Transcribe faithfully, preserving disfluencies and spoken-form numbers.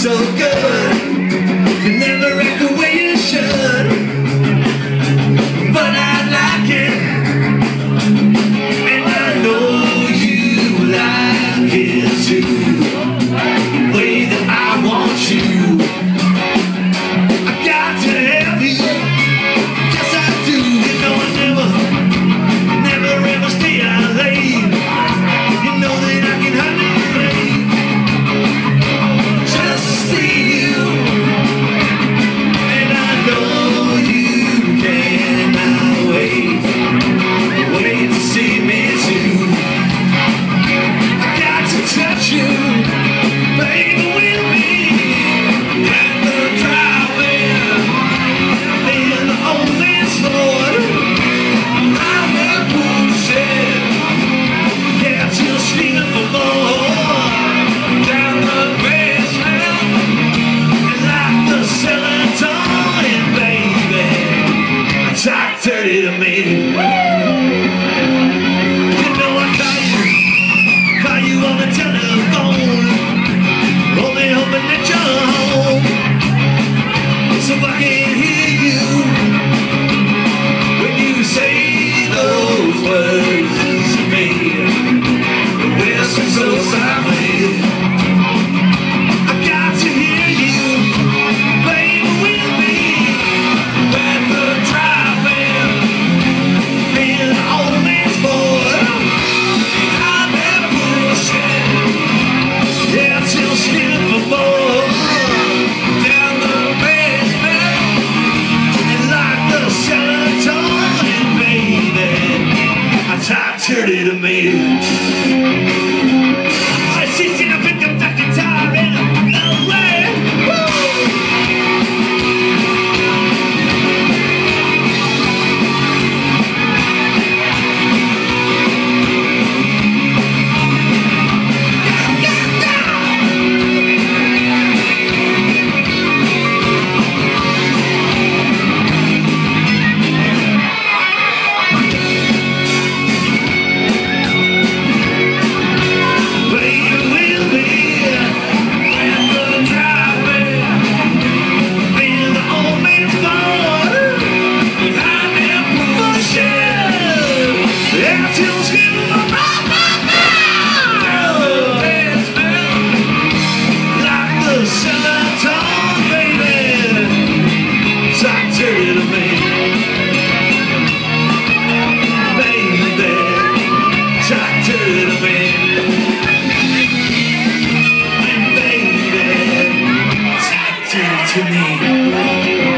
so good. You never act the way you should, but I like it, and I know you like it too. The way that I want you, I got to have you. Yes I do. You know I never, never ever stay out late. You know that I can hardly wait just to see you, and I know you cannot wait, wait to see me too. I got to touch you, baby, with me at the driveway in the old man's Ford. I'm that bullshit, yeah, till screaming for more. Down the basement, and like the serotonin, baby, talk dirty to me. You know I call you, call you on the telephone, only hoping that you're home, so I can hear you when you say those words to me. Whisper so softly, I got to hear you, baby, with me at the driveway in the old man's Ford. I'm that bullshit, yeah, till screaming for more. Down the basement, and like the serotonin, baby, I talk dirty to me. I see you pick up that guitar in a way. To me.